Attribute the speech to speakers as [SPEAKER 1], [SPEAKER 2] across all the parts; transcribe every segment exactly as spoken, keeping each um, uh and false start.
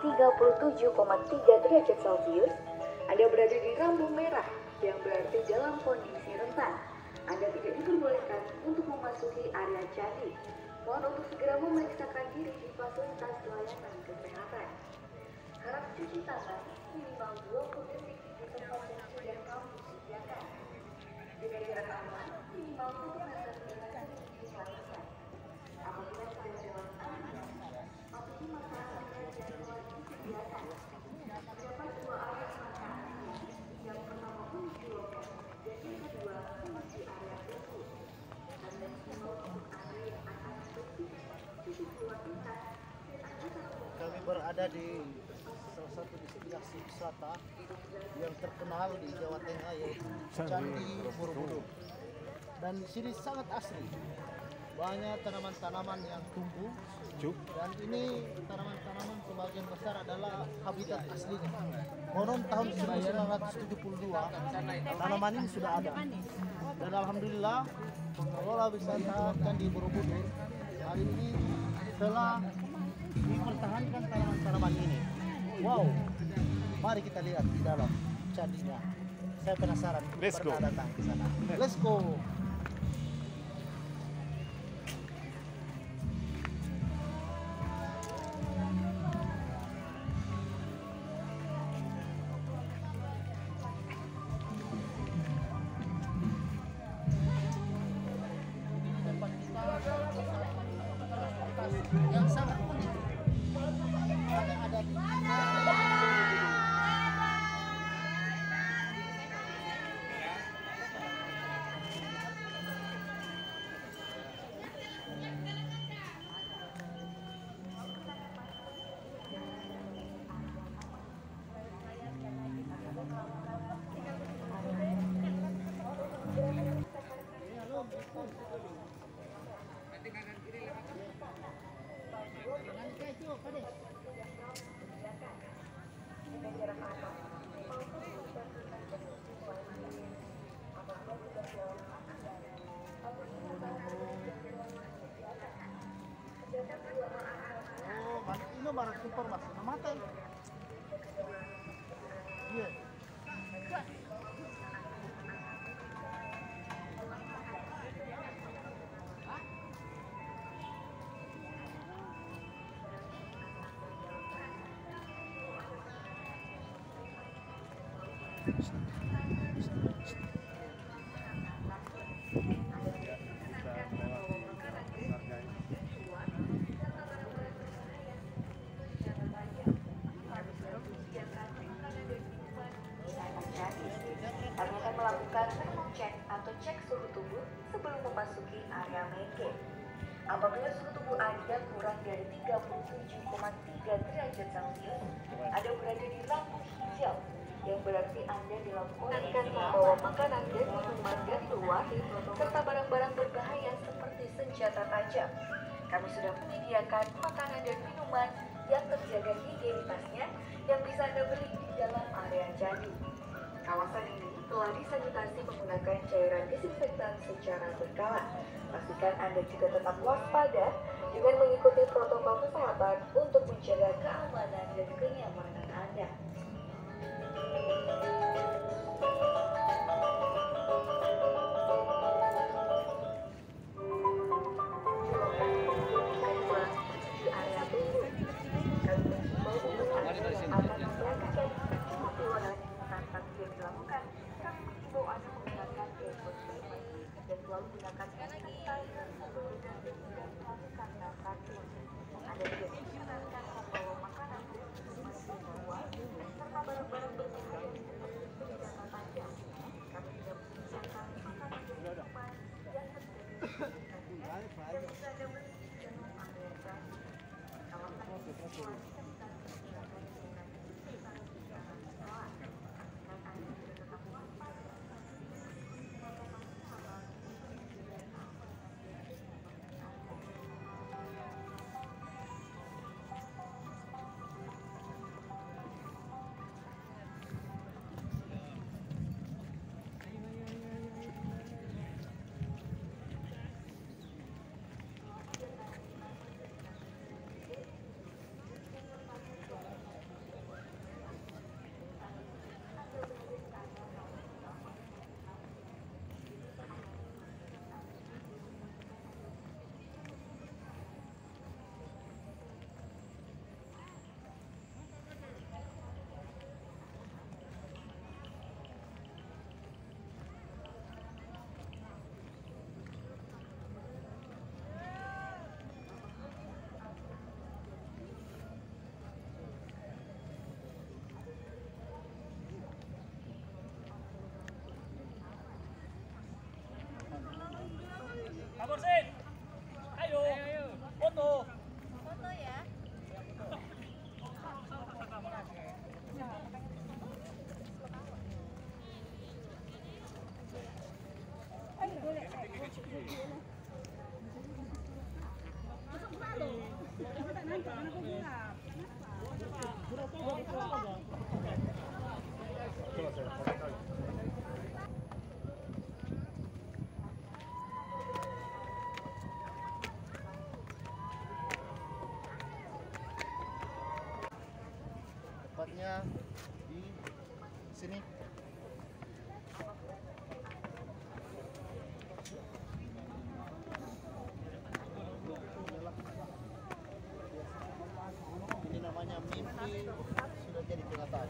[SPEAKER 1] tiga puluh tujuh koma tiga derajat Celcius, Anda berada di rambu merah yang berarti dalam kondisi rentan. Anda tidak diperbolehkan untuk memasuki area candi. Mohon untuk segera memeriksakan diri di fasilitas pelayanan kesehatan. Harap cuci tangan minimal dua puluh detik di tempat yang sudah kamu sediakan. Jaga jarak aman minimal satu meter dengan sisi lainnya. Apabila sedang dalam antrian, patuhi makanan dan jadwal disediakan. Terdapat dua area makan. Yang pertama menuju loket dan yang kedua menuju area tunggu. Anda diimbau untuk area yang akan bersih, cuci keluar lintas, dan Anda harus.
[SPEAKER 2] Kami berada di salah satu destinasi wisata yang terkenal di Jawa Tengah, yaitu Candi Borobudur. Dan di sini sangat asri, banyak tanaman-tanaman yang tumbuh, dan ini tanaman-tanaman sebagian besar adalah habitat aslinya. Konon tahun seribu sembilan ratus tujuh puluh dua tanaman ini sudah ada, dan alhamdulillah pengelola wisata Candi Borobudur hari ini telah mempertahankan tanaman-tanaman ini. Wow, mari kita lihat di dalam candinya. Saya penasaran,
[SPEAKER 3] Let's go.
[SPEAKER 2] pernah datang ke sana. Let's go. Yang sangat unik yang ada di Oh, ini barang super mas, mata. Iya.
[SPEAKER 1] Kami akan melakukan thermal check atau cek suhu tubuh sebelum memasuki area main game. Apabila suhu tubuh Anda kurang dari tiga puluh tujuh koma tiga derajat Celcius, Anda berada di rambu hijau, yang berarti Anda dilakukan membawa makanan dan minuman dari luar, serta barang-barang berbahaya seperti senjata tajam. Kami sudah menyediakan makanan dan minuman yang terjaga higienitasnya yang bisa Anda beli di dalam area candi. Kawasan ini telah disanitasi menggunakan cairan disinfektan secara berkala. Pastikan Anda juga tetap waspada dengan mengikuti protokol kesehatan untuk menjaga keamanan dan kenyamanan Anda. Di area tunggu, kami mengimbau untuk Anda yang akan melakukan pengambilan tanpa yang dilakukan. Kami mengimbau Anda menggunakan handphone payment dan selalu gunakan hand sanitizer sebelum dan sesudah melakukan transaksi. Anda juga disarankan membawa makanan dan minuman di luar serta barang-barang berbahaya seperti senjata tajam. Kami tidak menyediakan makanan dan minuman yang terjadi dan bisa Anda beli di dalam area candi. Kawasan ini telah disanitasi menggunakan cairan disinfektan secara berkala. Pastikan Anda juga tetap waspada dan mengikuti protokol kesehatan untuk menjaga keamanan dan kenyamanan Anda.
[SPEAKER 2] Tepatnya di sini. Ini namanya mimpi sudah jadi kenyataan.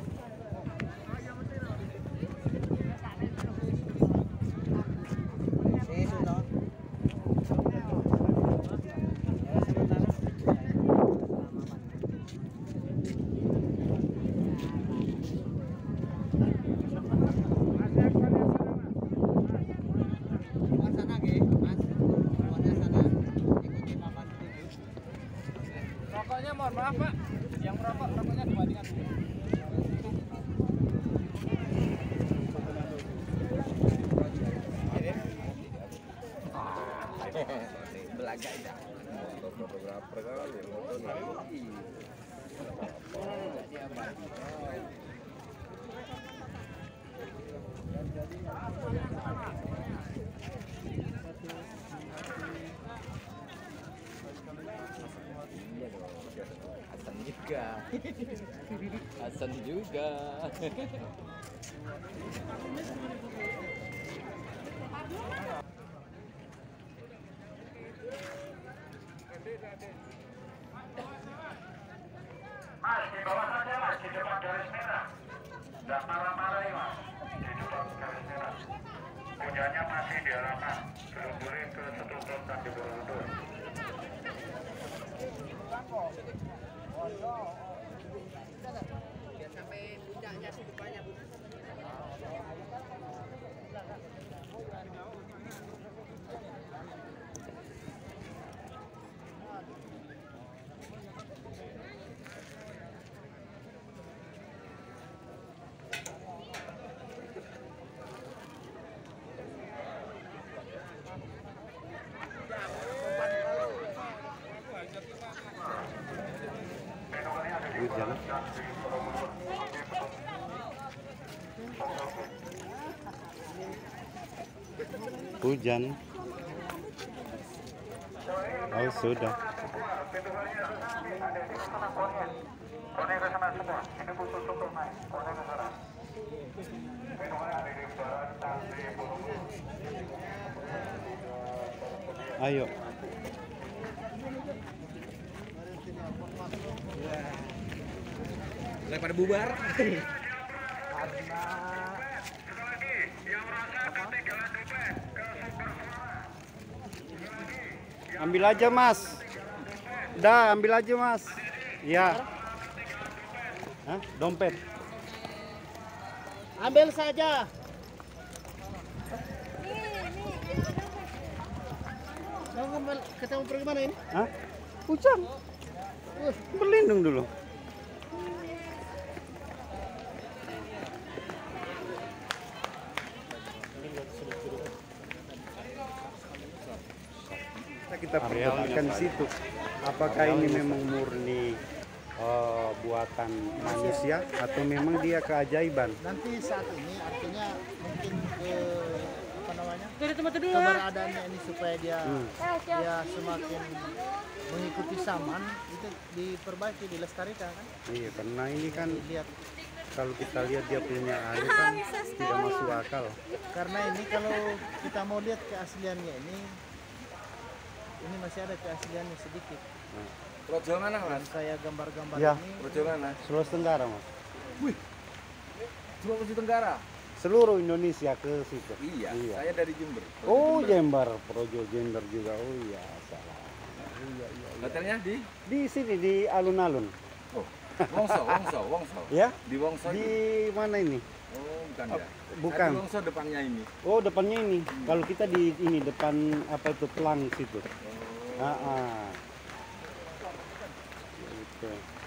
[SPEAKER 3] Rokoknya mohon maaf Pak, yang merokok rokoknya dibandingkan dulu.
[SPEAKER 4] Belaga dah. Fotografer kali, foto lagi. Hasan juga. Hasan juga.
[SPEAKER 5] Mas, di bawah saja mas, di depan garis merah. Tidak marah-marah ya mas, di depan garis merah. Punyanya masih di halaman, belum boleh ke Setubun dan di Borobudur.
[SPEAKER 3] Sampai puncaknya sih depannya Bu.
[SPEAKER 6] Hujan. Hujan. Oh sudah.
[SPEAKER 5] Kone ke sana semua, ini khusus untuk naik, kone ke sana. Minumannya ada di barat dan di Borobudur.
[SPEAKER 6] Ayo.
[SPEAKER 4] Daripada bubar.
[SPEAKER 6] Ambil aja Mas. Dah, ambil aja Mas. Ya. Hah? Dompet.
[SPEAKER 2] Ambil saja. Kita mau pergi mana ini?
[SPEAKER 6] Hah? Hujan. Uh, berlindung dulu. Kita perhatikan di situ. Apakah ini memang murni uh, buatan manusia atau memang dia keajaiban?
[SPEAKER 2] Nanti saat ini artinya mungkin ke apa namanya?
[SPEAKER 3] Dari tempat dulu.
[SPEAKER 2] Keberadaannya ini supaya dia
[SPEAKER 6] Hmm.
[SPEAKER 2] dia semakin mengikuti zaman itu diperbaiki, dilestarikan kan?
[SPEAKER 6] Iya, karena ini kan
[SPEAKER 2] Lihat
[SPEAKER 6] kalau kita lihat dia punya air kan tidak masuk akal.
[SPEAKER 2] karena ini kalau kita mau lihat keasliannya ini ini masih ada keasliannya sedikit.
[SPEAKER 4] Projo mana mas?
[SPEAKER 2] Saya gambar-gambar
[SPEAKER 6] Ya.
[SPEAKER 2] ini
[SPEAKER 4] Projo mana?
[SPEAKER 6] Sulawesi Tenggara Mas.
[SPEAKER 4] Sulawesi Tenggara.
[SPEAKER 6] Seluruh Indonesia ke situ.
[SPEAKER 4] Iya,
[SPEAKER 6] Iya.
[SPEAKER 4] saya dari Jember. Projo
[SPEAKER 6] Oh,
[SPEAKER 4] Jember.
[SPEAKER 6] Jember, Projo Jember juga. Oh iya, salah. Iya, iya, iya.
[SPEAKER 4] Hotelnya di
[SPEAKER 6] Di sini di alun-alun.
[SPEAKER 4] oh, Wongso, Wongso, Wongso.
[SPEAKER 6] Ya?
[SPEAKER 4] Di Wongso.
[SPEAKER 6] Di
[SPEAKER 4] itu?
[SPEAKER 6] mana ini?
[SPEAKER 4] Oh, bukan
[SPEAKER 6] Oh,
[SPEAKER 4] ya.
[SPEAKER 6] bukan.
[SPEAKER 4] Saya di Wongso depannya ini.
[SPEAKER 6] Oh, depannya ini. Kalau kita di ini depan apa itu pelang situ.
[SPEAKER 4] Oh.
[SPEAKER 6] Ah, ah. Gitu.